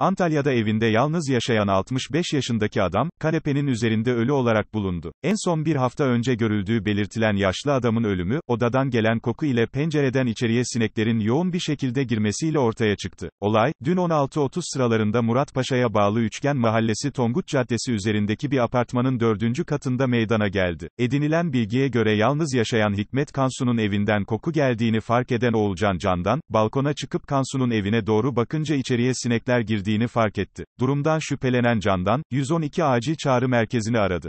Antalya'da evinde yalnız yaşayan 65 yaşındaki adam, kanepenin üzerinde ölü olarak bulundu. En son bir hafta önce görüldüğü belirtilen yaşlı adamın ölümü, odadan gelen koku ile pencereden içeriye sineklerin yoğun bir şekilde girmesiyle ortaya çıktı. Olay, dün 16.30 sıralarında Muratpaşa'ya bağlı Üçgen Mahallesi Tonguç Caddesi üzerindeki bir apartmanın 4. katında meydana geldi. Edinilen bilgiye göre yalnız yaşayan Hikmet Kansu'nun evinden koku geldiğini fark eden Oğulcan Candan, balkona çıkıp Kansu'nun evine doğru bakınca içeriye sinekler girdiğini fark etti. Durumdan şüphelenen Candan, 112 acil çağrı merkezini aradı.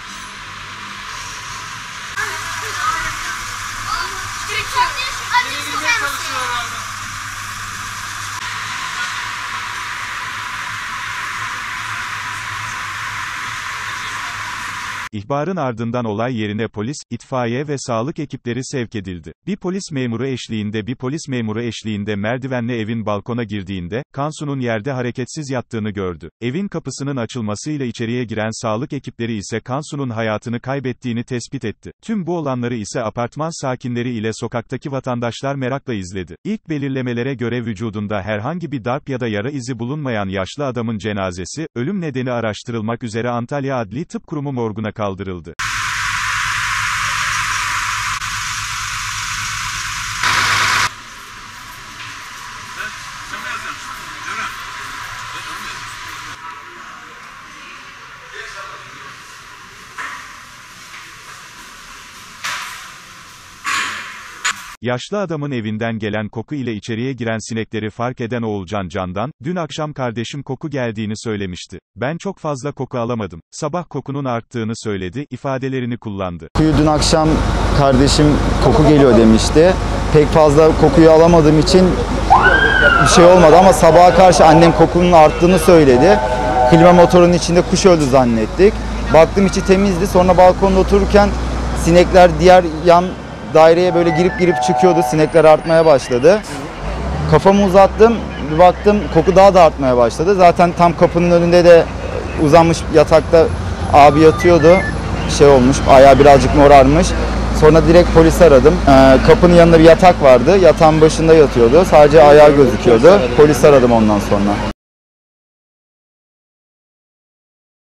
İhbarın ardından olay yerine polis, itfaiye ve sağlık ekipleri sevk edildi. Bir polis memuru eşliğinde merdivenle evin balkona girdiğinde, Kansu'nun yerde hareketsiz yattığını gördü. Evin kapısının açılmasıyla içeriye giren sağlık ekipleri ise Kansu'nun hayatını kaybettiğini tespit etti. Tüm bu olanları ise apartman sakinleri ile sokaktaki vatandaşlar merakla izledi. İlk belirlemelere göre vücudunda herhangi bir darp ya da yara izi bulunmayan yaşlı adamın cenazesi, ölüm nedeni araştırılmak üzere Antalya Adli Tıp Kurumu morguna kaldırıldı. Yaşlı adamın evinden gelen koku ile içeriye giren sinekleri fark eden Oğulcan Candan, dün akşam kardeşim koku geldiğini söylemişti. Ben çok fazla koku alamadım. Sabah kokunun arttığını söyledi, ifadelerini kullandı. Dün akşam kardeşim koku geliyor demişti. Pek fazla kokuyu alamadığım için bir şey olmadı ama sabaha karşı annem kokunun arttığını söyledi. Klima motorunun içinde kuş öldü zannettik. Baktım içi temizdi. Sonra balkonda otururken sinekler diğer yan daireye böyle girip çıkıyordu. Sinekler artmaya başladı. Kafamı uzattım. Bir baktım koku daha da artmaya başladı. Zaten tam kapının önünde de uzanmış yatakta abi yatıyordu. Şey olmuş, ayağı birazcık morarmış. Sonra direkt polisi aradım. Kapının yanında bir yatak vardı. Yatağın başında yatıyordu. Sadece ayağı gözüküyordu. Polisi aradım ondan sonra.